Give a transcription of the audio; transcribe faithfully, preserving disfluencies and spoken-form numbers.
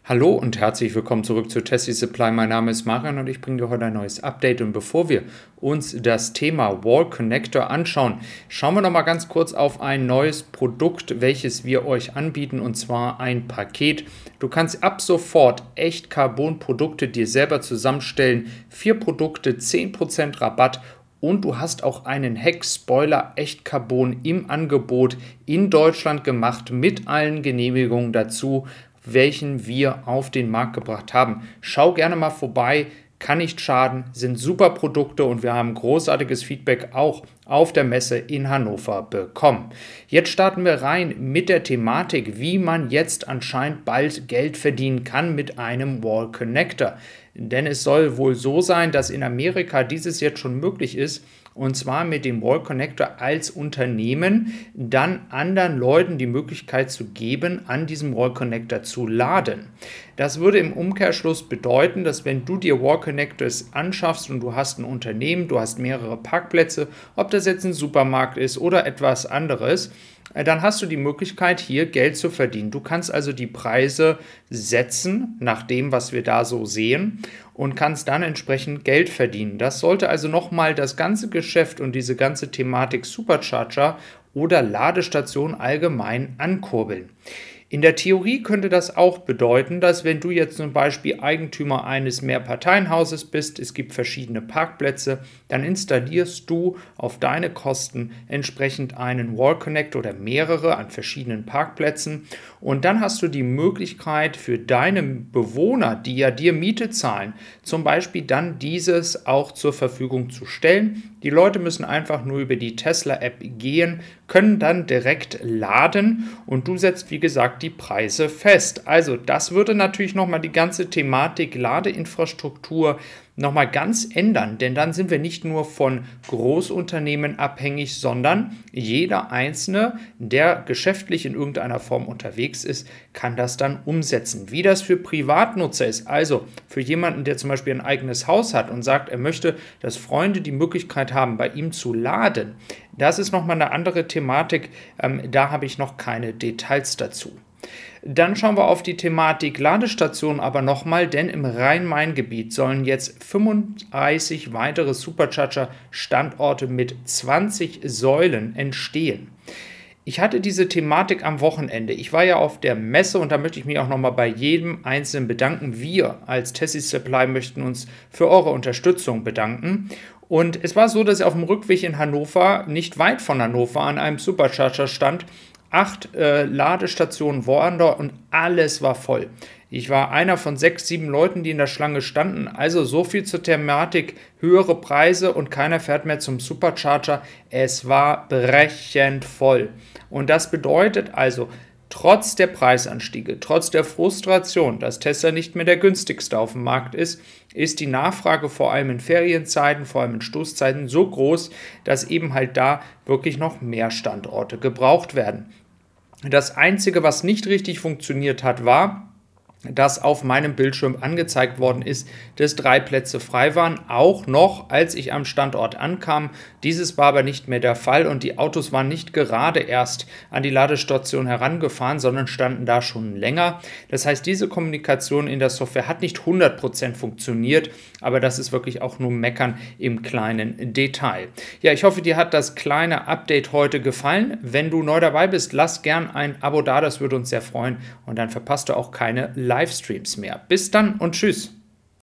Hallo und herzlich willkommen zurück zu Tessie Supply. Mein Name ist Marian und ich bringe dir heute ein neues Update. Und bevor wir uns das Thema Wall Connector anschauen, schauen wir noch mal ganz kurz auf ein neues Produkt, welches wir euch anbieten, und zwar ein Paket. Du kannst ab sofort Echt-Carbon-Produkte dir selber zusammenstellen. Vier Produkte, zehn Prozent Rabatt. Und du hast auch einen Heckspoiler Echt-Carbon im Angebot, in Deutschland gemacht, mit allen Genehmigungen dazu, welchen wir auf den Markt gebracht haben. Schau gerne mal vorbei, kann nicht schaden, sind super Produkte und wir haben großartiges Feedback auch auf der Messe in Hannover bekommen. Jetzt starten wir rein mit der Thematik, wie man jetzt anscheinend bald Geld verdienen kann mit einem Wall Connector. Denn es soll wohl so sein, dass in Amerika dieses jetzt schon möglich ist, und zwar mit dem Wall Connector als Unternehmen dann anderen Leuten die Möglichkeit zu geben, an diesem Wall Connector zu laden. Das würde im Umkehrschluss bedeuten, dass wenn du dir Wall Connectors anschaffst und du hast ein Unternehmen, du hast mehrere Parkplätze, ob das jetzt ein Supermarkt ist oder etwas anderes, dann hast du die Möglichkeit, hier Geld zu verdienen. Du kannst also die Preise setzen, nach dem, was wir da so sehen, und kannst dann entsprechend Geld verdienen. Das sollte also nochmal das ganze Geschäft und diese ganze Thematik Supercharger oder Ladestation allgemein ankurbeln. In der Theorie könnte das auch bedeuten, dass wenn du jetzt zum Beispiel Eigentümer eines Mehrparteienhauses bist, es gibt verschiedene Parkplätze, dann installierst du auf deine Kosten entsprechend einen Wall Connector oder mehrere an verschiedenen Parkplätzen, und dann hast du die Möglichkeit für deine Bewohner, die ja dir Miete zahlen, zum Beispiel dann dieses auch zur Verfügung zu stellen. Die Leute müssen einfach nur über die Tesla-App gehen, können dann direkt laden und du setzt, wie gesagt, die Preise fest. Also das würde natürlich nochmal die ganze Thematik Ladeinfrastruktur nochmal ganz ändern, denn dann sind wir nicht nur von Großunternehmen abhängig, sondern jeder Einzelne, der geschäftlich in irgendeiner Form unterwegs ist, kann das dann umsetzen. Wie das für Privatnutzer ist, also für jemanden, der zum Beispiel ein eigenes Haus hat und sagt, er möchte, dass Freunde die Möglichkeit haben, bei ihm zu laden, das ist nochmal eine andere Thematik, ähm, da habe ich noch keine Details dazu. Dann schauen wir auf die Thematik Ladestation aber nochmal, denn im Rhein-Main-Gebiet sollen jetzt fünfunddreißig weitere Supercharger-Standorte mit zwanzig Säulen entstehen. Ich hatte diese Thematik am Wochenende. Ich war ja auf der Messe und da möchte ich mich auch nochmal bei jedem Einzelnen bedanken. Wir als Tessie Supply möchten uns für eure Unterstützung bedanken. Und es war so, dass ich auf dem Rückweg in Hannover, nicht weit von Hannover, an einem Supercharger stand. Acht äh, Ladestationen waren da und alles war voll. Ich war einer von sechs, sieben Leuten, die in der Schlange standen. Also so viel zur Thematik, höhere Preise und keiner fährt mehr zum Supercharger. Es war brechend voll. Und das bedeutet also, trotz der Preisanstiege, trotz der Frustration, dass Tesla nicht mehr der günstigste auf dem Markt ist, ist die Nachfrage vor allem in Ferienzeiten, vor allem in Stoßzeiten so groß, dass eben halt da wirklich noch mehr Standorte gebraucht werden. Das Einzige, was nicht richtig funktioniert hat, war, dass auf meinem Bildschirm angezeigt worden ist, dass drei Plätze frei waren, auch noch, als ich am Standort ankam. Dieses war aber nicht mehr der Fall und die Autos waren nicht gerade erst an die Ladestation herangefahren, sondern standen da schon länger. Das heißt, diese Kommunikation in der Software hat nicht hundert Prozent funktioniert, aber das ist wirklich auch nur Meckern im kleinen Detail. Ja, ich hoffe, dir hat das kleine Update heute gefallen. Wenn du neu dabei bist, lass gern ein Abo da, das würde uns sehr freuen und dann verpasst du auch keine Livestreams mehr. Bis dann und tschüss.